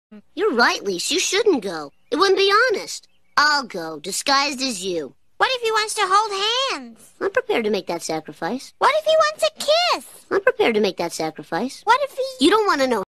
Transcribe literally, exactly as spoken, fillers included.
You're right, Lise. You shouldn't go. It wouldn't be honest. I'll go, disguised as you. What if he wants to hold hands? I'm prepared to make that sacrifice. What if he wants a kiss? I'm prepared to make that sacrifice. What if he... You don't want to know